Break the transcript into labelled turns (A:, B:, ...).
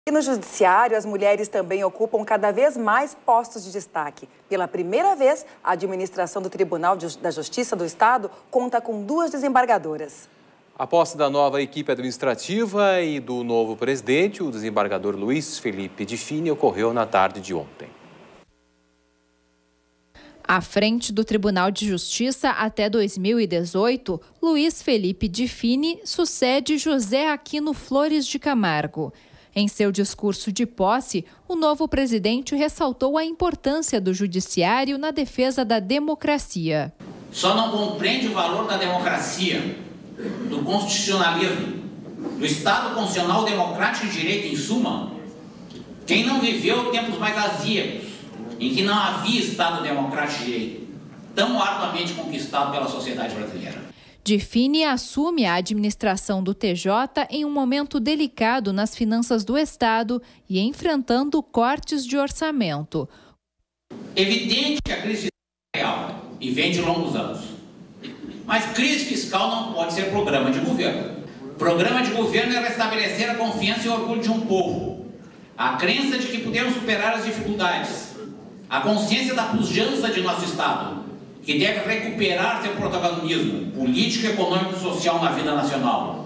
A: E no judiciário, as mulheres também ocupam cada vez mais postos de destaque. Pela primeira vez, a administração do Tribunal da Justiça do Estado conta com 2 desembargadoras.
B: A posse da nova equipe administrativa e do novo presidente, o desembargador Luiz Felipe Diffini, ocorreu na tarde de ontem.
C: À frente do Tribunal de Justiça até 2018, Luiz Felipe Diffini sucede José Aquino Flores de Camargo. Em seu discurso de posse, o novo presidente ressaltou a importância do judiciário na defesa da democracia.
D: Só não compreende o valor da democracia, do constitucionalismo, do Estado constitucional democrático e de direito em suma, quem não viveu tempos mais azíacos, em que não havia Estado democrático e de direito, tão arduamente conquistado pela sociedade brasileira.
C: Diffini assume a administração do TJ em um momento delicado nas finanças do Estado e enfrentando cortes de orçamento.
D: Evidente que a crise fiscal é real e vem de longos anos. Mas crise fiscal não pode ser programa de governo. Programa de governo é restabelecer a confiança e o orgulho de um povo, a crença de que podemos superar as dificuldades, a consciência da pujança de nosso Estado, que deve recuperar seu protagonismo político, econômico e social na vida nacional.